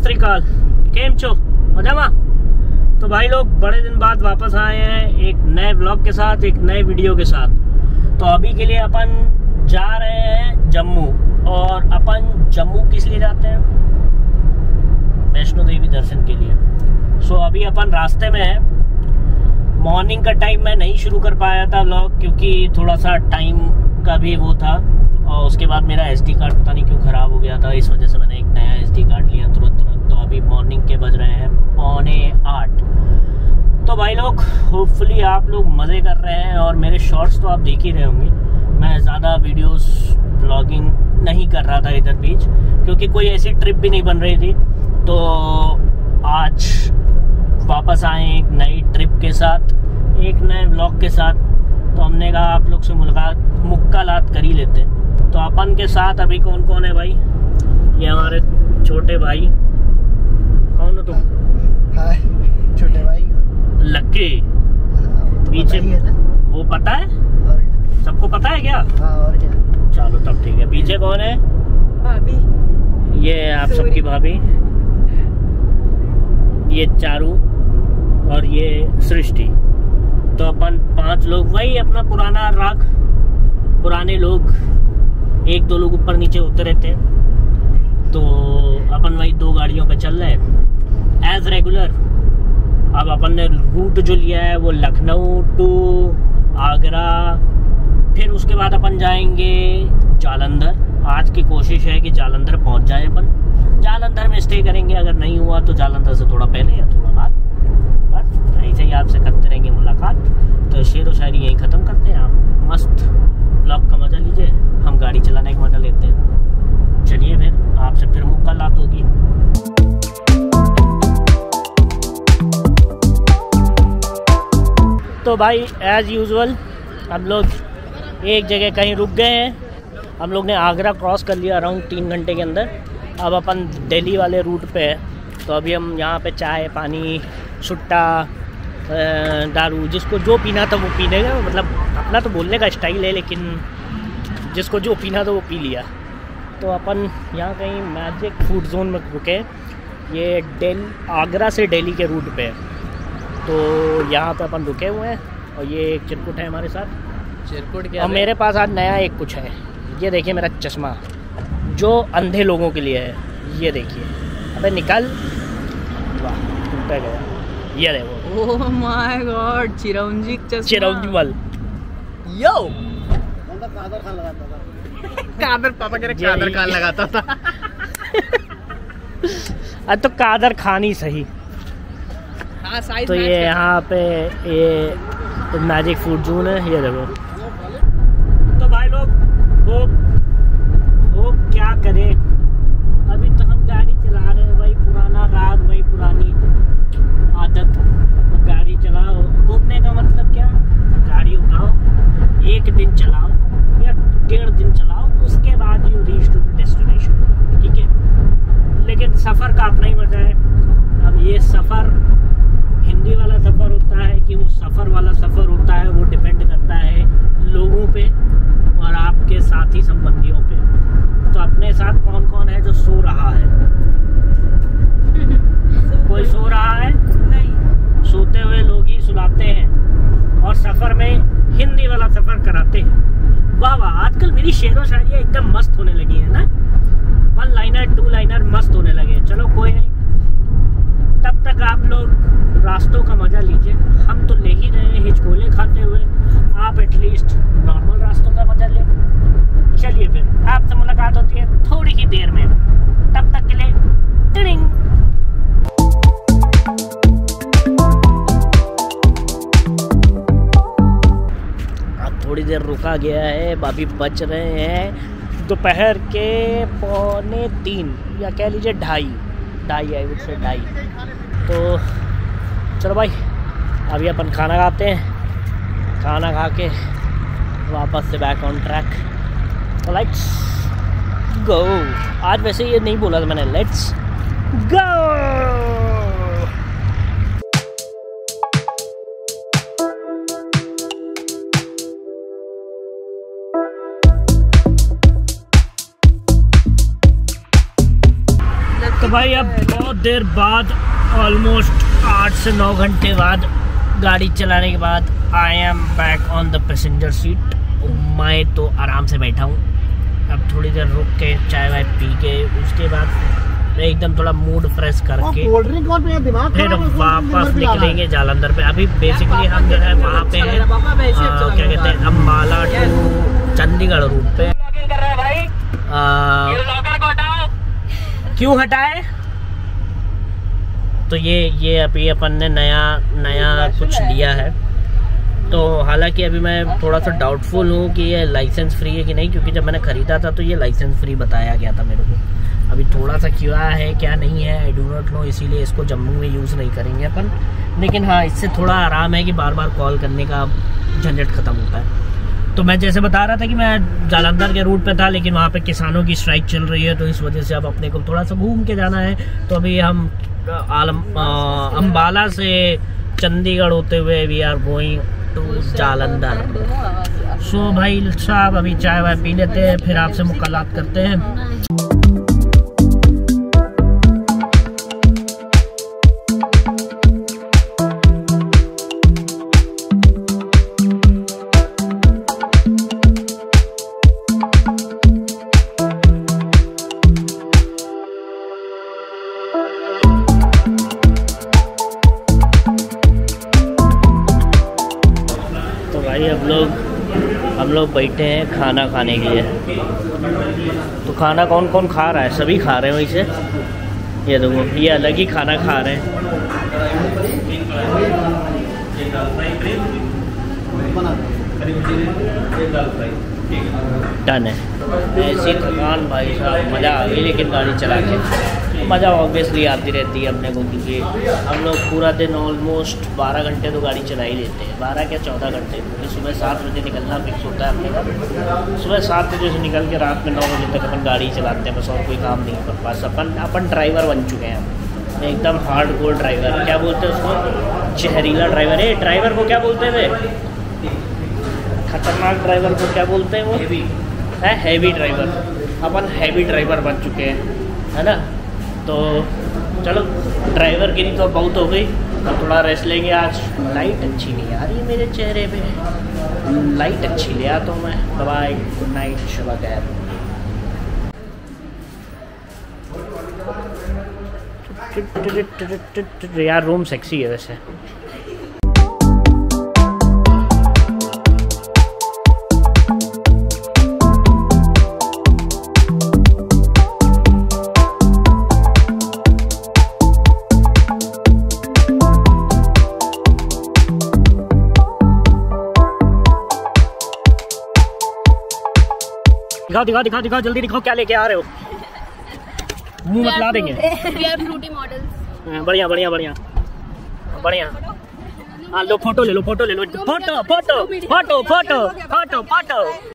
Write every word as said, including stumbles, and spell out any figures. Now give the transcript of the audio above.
श्रीकाल, केम छो मजामा। तो भाई लोग बड़े दिन बाद वापस आए हैं एक नए व्लॉग के साथ, एक नए वीडियो के साथ। तो अभी के लिए अपन जा रहे हैं जम्मू। और अपन जम्मू किस लिए जाते हैं? वैष्णो देवी दर्शन के लिए। सो अभी अपन रास्ते में हैं। मॉर्निंग का टाइम मैं नहीं शुरू कर पाया था व्लॉग, क्योंकि थोड़ा सा टाइम का भी वो था। और उसके बाद मेरा एसडी कार्ड पता नहीं क्यों ख़राब हो गया था, इस वजह से मैंने एक नया एसडी कार्ड लिया तुरंत तुरंत। तो अभी मॉर्निंग के बज रहे हैं पौने आठ। तो भाई लोग होपफुली आप लोग मज़े कर रहे हैं और मेरे शॉर्ट्स तो आप देख ही रहे होंगे। मैं ज़्यादा वीडियोस ब्लॉगिंग नहीं कर रहा था इधर बीच, क्योंकि कोई ऐसी ट्रिप भी नहीं बन रही थी। तो आज वापस आए एक नई ट्रिप के साथ, एक नए व्लॉग के साथ। तो हमने कहा आप लोग से मुलाकात मुक्कालात कर ही लेते। तो अपन के साथ अभी कौन कौन है भाई? ये हमारे छोटे भाई। कौन हो तुम? हाय छोटे भाई। लक्की। तो पीछे है ना? वो पता है? और क्या? सबको पता है क्या? हाँ और क्या? चलो तब ठीक है। पीछे कौन है? भाभी। ये आप सबकी भाभी, ये चारू और ये सृष्टि। तो अपन पांच लोग, वही अपना पुराना राग, पुराने लोग। एक दो लोग ऊपर नीचे होते रहते हैं। तो अपन वही दो गाड़ियों पे चल रहे हैं एज रेगुलर। अब अपन ने रूट जो लिया है वो लखनऊ टू आगरा, फिर उसके बाद अपन जाएंगे जालंधर। आज की कोशिश है कि जालंधर पहुंच जाए अपन। जालंधर में स्टे करेंगे, अगर नहीं हुआ तो जालंधर से थोड़ा पहले या थोड़ा बाद। बस ऐसे ही आपसे करते रहेंगे मुलाकात। तो शेर व शायरी यहीं ख़त्म करते हैं। आप मस्त ब्लॉग का मज़ा लीजिए, हम गाड़ी चलाने का मज़ा लेते हैं। चलिए फिर आपसे फिर मुलाकात होगी। तो भाई एज़ यूजुअल हम लोग एक जगह कहीं रुक गए हैं। हम लोग ने आगरा क्रॉस कर लिया अराउंड तीन घंटे के अंदर। अब अपन दिल्ली वाले रूट पे है। तो अभी हम यहाँ पे चाय पानी सुट्टा दारू, जिसको जो पीना था वो पी लेगा। मतलब अपना तो बोलने का स्टाइल है, लेकिन जिसको जो पीना था वो पी लिया। तो अपन यहाँ कहीं मैजिक फूड जोन में रुके। ये दिल्ली आगरा से दिल्ली के रूट पे है। तो यहाँ पे अपन रुके हुए हैं। और ये एक चिरकुट है हमारे साथ। चिरकुट क्या? और मेरे पास आज नया एक कुछ है। ये देखिए मेरा चश्मा, जो अंधे लोगों के लिए है। ये देखिए। अबे निकल, वाह टूट गया। ये देखो। ओह माय गॉड, चिरौंजी चश्मा। चिरौंजी वाल। यो कादर खान लगाता था। कादर पापा कह रहे कादर खान लगाता था। अब तो कादर खान ही सही। हाँ, साइज तो ये यहाँ पे ये मैजिक फूड जोन है। ये देखो। तो भाई लोग वो वो क्या करे, अभी तो हम गाड़ी चला रहे हैं। वही पुराना राग, वही पुरानी आदत। गाड़ी चलाओ, घूमने का मतलब क्या? गाड़ी उठाओ, एक दिन चलाओ या डेढ़ दिन चलाओ, उसके बाद you reach to the destination. ठीक है, लेकिन सफ़र का अपना ही मजा है। अब ये सफ़र हिंदी वाला सफ़र होता है कि वो सफ़र वाला सफ़र होता है, वो डिपेंड करता है लोगों पे और आपके साथी संबंधियों पे। तो अपने साथ कौन कौन है जो सो रहा है? कोई सो रहा है? नहीं। सोते हुए लोग ही सुलाते हैं और सफ़र में हिंदी वाला सफ़र कराते हैं। वाह वाह, आजकल मेरी शेर व शायरी एकदम मस्त होने लगी है ना। वन लाइनर टू लाइनर मस्त होने लगे। चलो कोई नहीं, तब तक आप लोग रास्तों का मज़ा लीजिए। हम तो ले ही रहे हैं हिचकोले खाते हुए, आप एटलीस्ट नॉर्मल रास्तों का मज़ा लें। चलिए फिर आपसे मुलाकात होती है थोड़ी ही देर में। तब तक के लिए टिडिंग। अब थोड़ी देर रुका गया है। अभी बज रहे हैं दोपहर के पौने तीन, या कह लीजिए ढाई ढाई आई वुड से ढाई। तो चलो भाई अभी अपन खाना खाते हैं। खाना खा के वापस से बैक ऑन ट्रैक। तो लेट्स गो। आज वैसे ये नहीं बोला था मैंने, लेट्स गो। तो भाई अब बहुत देर बाद, ऑलमोस्ट आठ से नौ घंटे बाद गाड़ी चलाने के बाद I am back on the passenger seat. मैं तो आराम से बैठा हूँ। अब थोड़ी देर रुक के चाय वाय पी के उसके बाद मैं एकदम थोड़ा मूड फ्रेश करके फिर वापस निकलेंगे जालंधर पे। अभी बेसिकली हम जो है वहाँ पे हैं, क्या कहते हैं, अम्बाला टू चंडीगढ़ रूट पे। आ, क्यों हटाए? तो ये ये अभी अपन ने नया नया कुछ लिया है। तो हालांकि अभी मैं थोड़ा सा डाउटफुल हूँ कि ये लाइसेंस फ्री है कि नहीं, क्योंकि जब मैंने ख़रीदा था तो ये लाइसेंस फ्री बताया गया था मेरे को। अभी थोड़ा सा क्या है क्या नहीं है आई डू नॉट नो, इसीलिए इसको जम्मू में यूज़ नहीं करेंगे अपन। लेकिन हाँ, इससे थोड़ा आराम है कि बार बार कॉल करने का झंझट ख़त्म होता है। तो मैं जैसे बता रहा था कि मैं जालंधर के रूट पे था, लेकिन वहाँ पे किसानों की स्ट्राइक चल रही है, तो इस वजह से अब अपने को थोड़ा सा घूम के जाना है। तो अभी हम आलम अम्बाला से चंडीगढ़ होते हुए we are going to Jalandhar. So भाई साहब अभी चाय वाय पी लेते हैं, फिर आपसे मुलाकात करते हैं। हम लोग हम लोग बैठे हैं खाना खाने के लिए। तो खाना कौन कौन खा रहा है? सभी खा रहे हैं वहीं से। ये देखो, ये अलग ही खाना खा रहे हैं। डन है। ऐसी थकान भाई साहब, मज़ा आ गई। लेकिन गाड़ी चला के मज़ा ऑब्वियसली आती रहती है अपने को, क्योंकि हम लोग पूरा दिन ऑलमोस्ट बारह घंटे तो गाड़ी चला ही लेते हैं। बारह क्या चौदह घंटे, क्योंकि सुबह सात बजे निकलना फिक्स होता है अपने का। सुबह सात बजे से निकल के रात में नौ बजे तक अपन गाड़ी चलाते हैं, बस और कोई काम नहीं कर पास। अपन अपन ड्राइवर बन चुके हैं, एकदम हार्ड कोर ड्राइवर। क्या बोलते हैं उसको? जहरीला ड्राइवर। है ड्राइवर को क्या बोलते थे? खतरनाक ड्राइवर को क्या बोलते हैं? वो है हैवी ड्राइवर। अपन हैवी ड्राइवर बन चुके हैं, है ना। तो चलो, ड्राइवर की नहीं तो बहुत हो गई, अब थोड़ा रेस्ट लेंगे। आज लाइट अच्छी नहीं आ रही है मेरे चेहरे पे, लाइट अच्छी ले आता हूँ मैं। बाय, गुड नाइट, शब खैर। यार रूम सेक्सी है वैसे। दिखाओ दिखाओ दिखाओ दिखाओ, जल्दी दिखाओ क्या लेके आ रहे हो। मुंह मत ला देंगे। Frooti models. बढ़िया बढ़िया बढ़िया बढ़िया। हाँ लो, फोटो ले लो, फोटो ले लो, photo photo photo photo photo photo.